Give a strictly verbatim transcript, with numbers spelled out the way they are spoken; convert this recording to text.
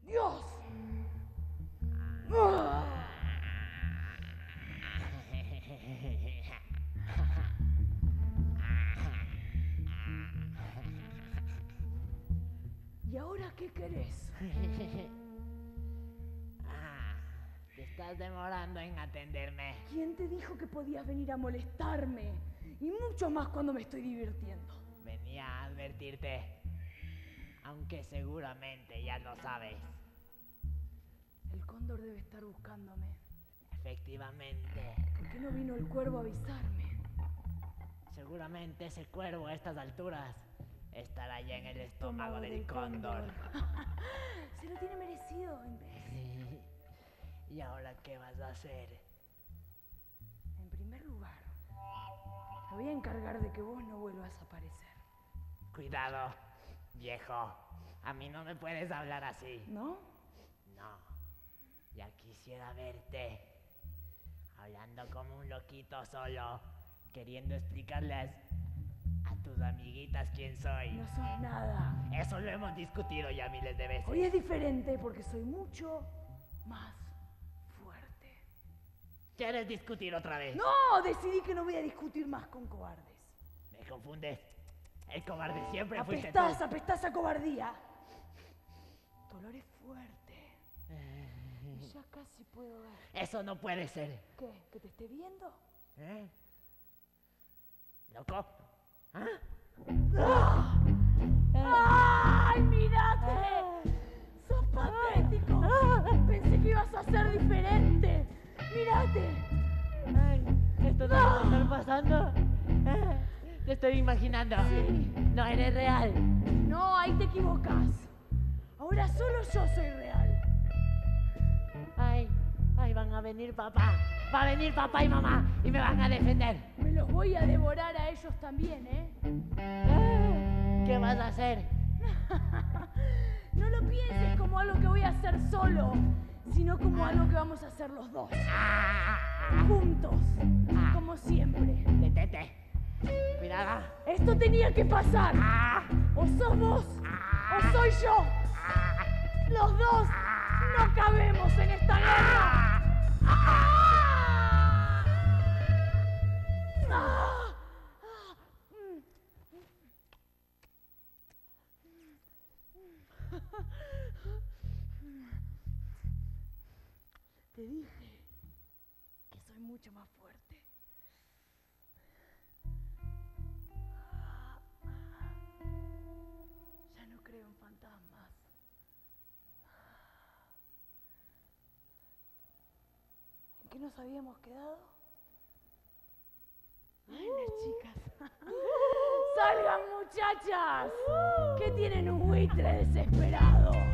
¡Dios! ¡Ah! ¿Y ahora qué querés? Ah, te estás demorando en atenderme. ¿Quién te dijo que podías venir a molestarme? Y mucho más cuando me estoy divirtiendo. Venía a advertirte, aunque seguramente ya lo sabes. El cóndor debe estar buscándome. Efectivamente. ¿Por qué no vino el cuervo a avisarme? Seguramente ese cuervo a estas alturas estará ya en el estómago del cóndor. Se lo tiene merecido, imbécil. ¿Y ahora qué vas a hacer? En primer lugar, me voy a encargar de que vos no vuelvas a aparecer. Cuidado, viejo. A mí no me puedes hablar así. ¿No? No. Ya quisiera verte hablando como un loquito solo, queriendo explicarles a tus amiguitas quién soy. No sos nada. Eso lo hemos discutido ya miles de veces. Hoy es diferente porque soy mucho más fuerte. ¿Quieres discutir otra vez? No, decidí que no voy a discutir más con cobardes. Me confundes. El cobarde siempre fuiste tú. Apestás, apestás a cobardía. Dolor es fuerte. Y ya casi puedo ver. Eso no puede ser. ¿Qué? ¿Que te esté viendo? ¿Eh? ¿Loco? ¿Ah? ¡Ah! ¡Ay, mírate! ¡Sos patético! Pensé que ibas a ser diferente. ¡Mírate! Ay, ¿esto no va a estar pasando? ¿Eh? Te estoy imaginando. Sí. No eres real. No, ahí te equivocas. Ahora solo yo soy real. Ay, ay, van a venir papá. Va a venir papá y mamá y me van a defender. Me los voy a devorar a ellos también, ¿eh? ¿Eh? ¿Qué vas a hacer? No lo pienses como algo que voy a hacer solo, sino como algo que vamos a hacer los dos. Juntos, como siempre. Detente. Cuidado. Esto tenía que pasar. O sos vos, o soy yo. Los dos no cabemos en esta guerra. Te dije que soy mucho más fuerte. Ya no creo en fantasmas. ¿En qué nos habíamos quedado? Ay, las chicas. ¡Salgan, muchachas! Que tienen un buitre desesperado.